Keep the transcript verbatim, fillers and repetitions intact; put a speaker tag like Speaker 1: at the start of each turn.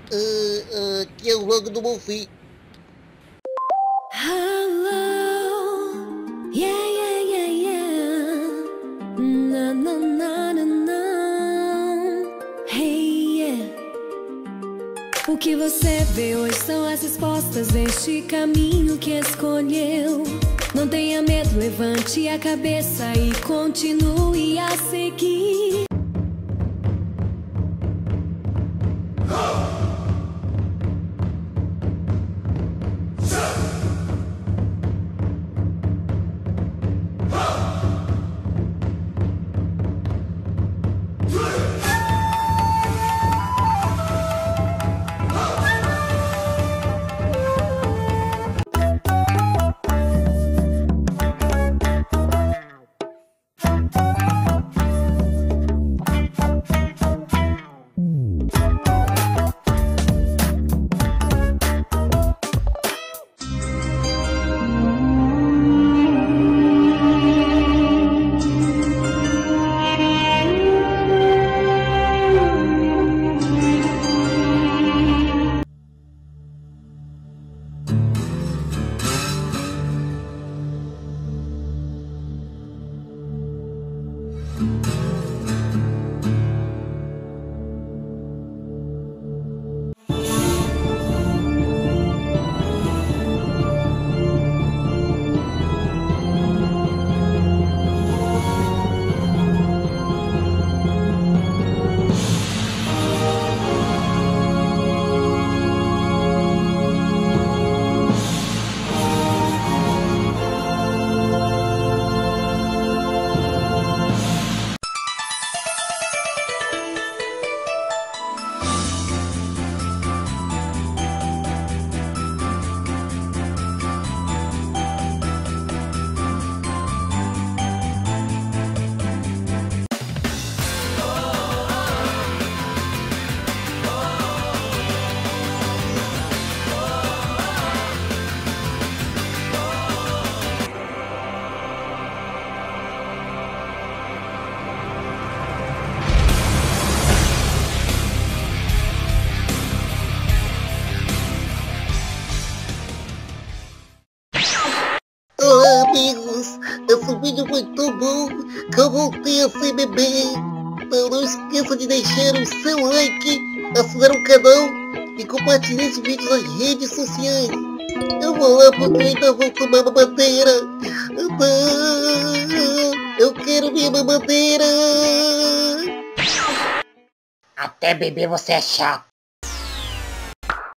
Speaker 1: Ah, ah, que é o logo do Bonfim.
Speaker 2: Hello, yeah, yeah, yeah, yeah. Na, na, na, na, na. Hey, yeah. O que você vê hoje são as respostas deste caminho que escolheu. Não tenha medo, levante a cabeça e continue a seguir.
Speaker 1: Olá, amigos. Esse vídeo foi tão bom que eu voltei a ser bebê. Então não esqueça de deixar o seu like, assinar o canal e compartilhar esse vídeo nas redes sociais. Eu vou lá porque eu ainda vou tomar mamadeira. Eu quero minha mamadeira.
Speaker 3: Até bebê você é chato.